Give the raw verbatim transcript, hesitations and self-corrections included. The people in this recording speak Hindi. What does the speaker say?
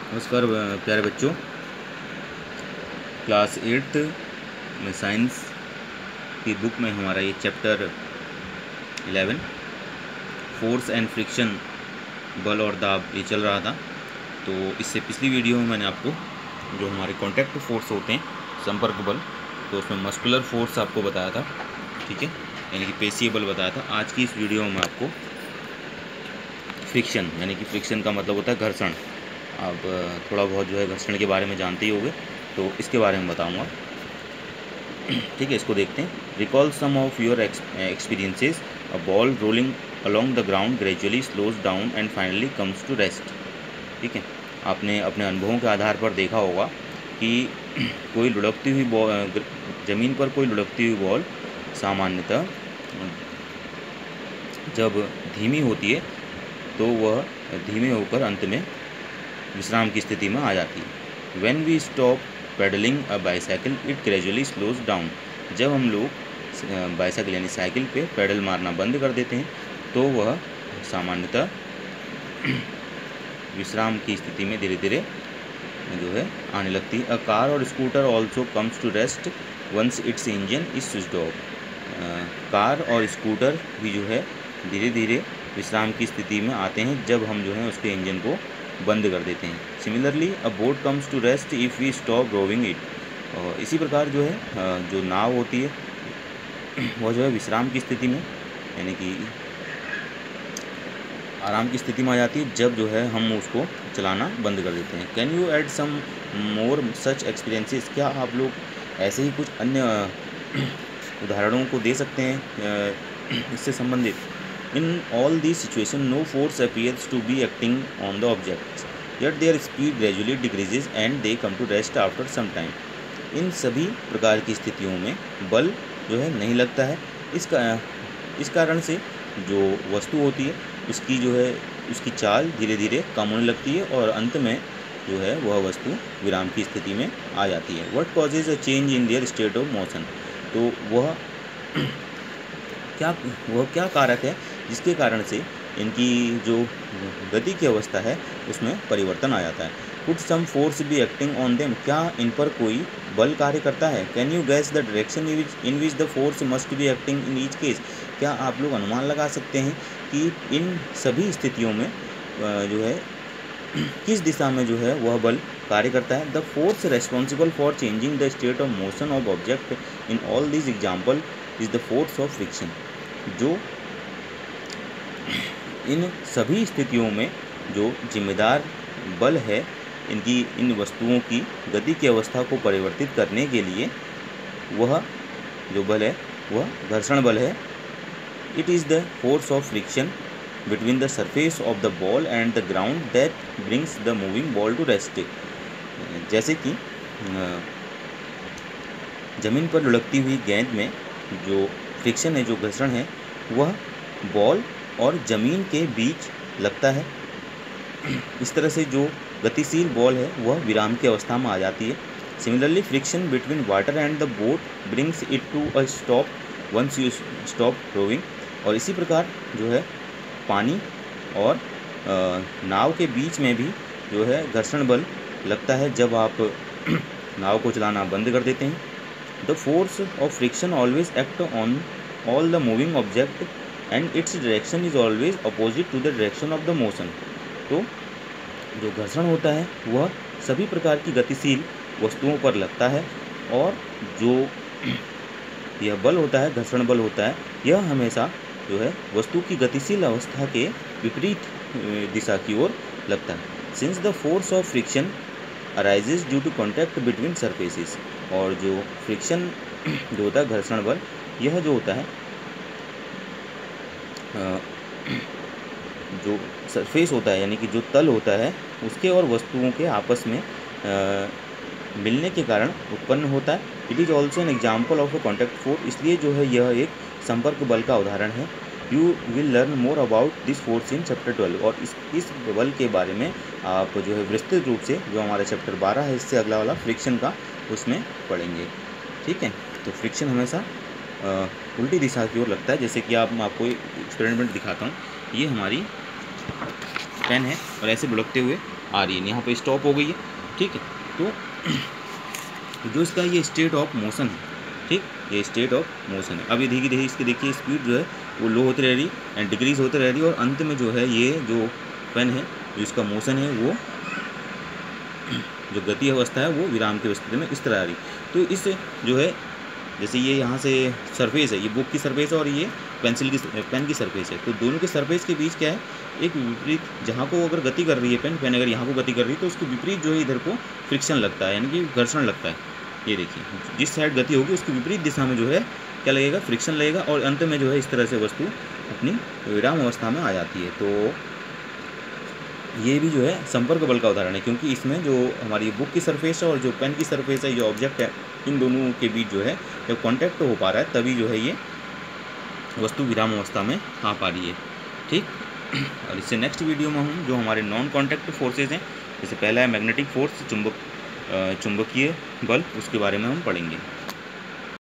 नमस्कार प्यारे बच्चों, क्लास एट्थ में साइंस की बुक में हमारा ये chapter eleven force and friction, बल और दाब, ये चल रहा था। तो इससे पिछली वीडियो में मैंने आपको जो हमारे कॉन्टैक्ट फोर्स होते हैं, संपर्क बल, तो उसमें मस्कुलर फोर्स आपको बताया था, ठीक है, यानी कि पेशीय बल बताया था। आज की इस वीडियो में आपको फ्रिक्शन, यानी कि फ्रिक्शन का मतलब होता है घर्षण। आप थोड़ा बहुत जो है घर्षण के बारे में जानते ही होंगे, तो इसके बारे में बताऊंगा, ठीक है। इसको देखते हैं। Recall some of your experiences. A ball rolling along the ground gradually slows down and finally comes to rest, ठीक है। आपने अपने अनुभवों के आधार पर देखा होगा कि कोई लुढ़कती हुई बॉल, ज़मीन पर कोई लुढ़कती हुई बॉल सामान्यतः जब धीमी होती है तो वह धीमे होकर अंत में विश्राम की स्थिति में आ जाती है। When we stop pedaling a bicycle, it gradually slows down. जब हम लोग बाइसाइकिल यानी साइकिल पे पेडल मारना बंद कर देते हैं तो वह सामान्यतः विश्राम की स्थिति में धीरे धीरे जो है आने लगती है। अ कार और scooter also comes to rest once its engine is switched off. Car और स्कूटर भी जो है धीरे धीरे विश्राम की स्थिति में आते हैं जब हम जो है उसके इंजन को बंद कर देते हैं। Similarly a boat comes to rest if we stop rowing it. और इसी प्रकार जो है जो नाव होती है वह जो है विश्राम की स्थिति में, यानी कि आराम की स्थिति में आ जाती है जब जो है हम उसको चलाना बंद कर देते हैं। Can you add some more such experiences? क्या आप लोग ऐसे ही कुछ अन्य उदाहरणों को दे सकते हैं इससे संबंधित? In all these situations, no force appears to be acting on the objects, yet their speed gradually decreases and they come to rest after some time. इन सभी प्रकार की स्थितियों में बल जो है नहीं लगता है। इसका इस कारण से जो वस्तु होती है उसकी जो है उसकी चाल धीरे धीरे कम होने लगती है और अंत में जो है वह वस्तु विराम की स्थिति में आ जाती है। What causes a change in their state of motion? तो वह क्या वह क्या कारक है जिसके कारण से इनकी जो गति की अवस्था है उसमें परिवर्तन आ जाता है। Could some force be acting on them? क्या इन पर कोई बल कार्य करता है? Can you guess the direction in which the force must be acting in each case? क्या आप लोग अनुमान लगा सकते हैं कि इन सभी स्थितियों में जो है किस दिशा में जो है वह बल कार्य करता है? The force responsible for changing the state of motion of object in all this example is the force of friction. जो इन सभी स्थितियों में जो जिम्मेदार बल है इनकी इन वस्तुओं की गति की अवस्था को परिवर्तित करने के लिए, वह जो बल है वह घर्षण बल है। It is the force of friction between the surface of the ball and the ground that brings the moving ball to rest. जैसे कि ज़मीन पर लुढ़कती हुई गेंद में जो फ्रिक्शन है, जो घर्षण है, वह बॉल और ज़मीन के बीच लगता है। इस तरह से जो गतिशील बॉल है वह विराम की अवस्था में आ जाती है। Similarly friction between water and the boat brings it to a stop once you stop rowing. और इसी प्रकार जो है पानी और नाव के बीच में भी जो है घर्षण बल लगता है जब आप नाव को चलाना बंद कर देते हैं। The force of friction always act on all the moving object and its direction is always opposite to the direction of the motion. तो जो घर्षण होता है वह सभी प्रकार की गतिशील वस्तुओं पर लगता है और जो यह बल होता है, घर्षण बल होता है, यह हमेशा जो है वस्तु की गतिशील अवस्था के विपरीत दिशा की ओर लगता है। Since the force of friction arises due to contact between surfaces. और जो फ्रिक्शन जो होता है, घर्षण बल, यह जो होता है जो सरफेस होता है, यानी कि जो तल होता है, उसके और वस्तुओं के आपस में आ, मिलने के कारण उत्पन्न होता है। It is also an example of a contact force. इसलिए जो है यह एक संपर्क बल का उदाहरण है। You will learn more about this force in chapter twelve. और इस इस बल के बारे में आप जो है विस्तृत रूप से जो हमारा चैप्टर बारह है, इससे अगला वाला फ्रिक्शन का, उसमें पढ़ेंगे, ठीक है। तो फ्रिक्शन हमेशा उल्टी दिशा की ओर लगता है। जैसे कि आप मैं आपको एक्सपेरिमेंट दिखाता हूँ। ये हमारी पेन है और ऐसे लुढ़कते हुए आ रही है, यहाँ पे स्टॉप हो गई है, ठीक है। तो जो इसका ये स्टेट ऑफ मोशन है, ठीक, ये स्टेट ऑफ मोशन है। अब ये धीरे धीरे इसकी देखिए स्पीड जो है वो लो होती रह रही एंड डिक्रीज होती रह रही है, और अंत में जो है ये जो पेन है, जो इसका मोशन है, वो जो गति अवस्था है वो विराम की स्थिति में इस तरह आ रही। तो इस जो है जैसे ये यहाँ से सरफेस है, ये बुक की सरफेस है और ये पेंसिल की पेन की सरफेस है, तो दोनों के सरफेस के बीच क्या है, एक विपरीत, जहाँ को अगर गति कर रही है पेन पेन अगर यहाँ को गति कर रही है तो उसके विपरीत जो है इधर को फ्रिक्शन लगता है, यानी कि घर्षण लगता है। ये देखिए जिस साइड गति होगी उसकी विपरीत दिशा में जो है क्या लगेगा, फ्रिक्शन लगेगा, और अंत में जो है इस तरह से वस्तु अपनी विराम अवस्था में आ जाती है। तो ये भी जो है संपर्क बल का उदाहरण है, क्योंकि इसमें जो हमारी बुक की सरफेस है और जो पेन की सरफेस है, जो ऑब्जेक्ट है, इन दोनों के बीच जो है जब कांटेक्ट हो पा रहा है तभी जो है ये वस्तु विराम अवस्था में आ पा रही है, ठीक। और इससे नेक्स्ट वीडियो में हम जो हमारे नॉन कांटेक्ट फोर्सेज हैं, जैसे पहला है मैग्नेटिक फोर्स, चुंबक चुंबकीय बल, उसके बारे में हम पढ़ेंगे।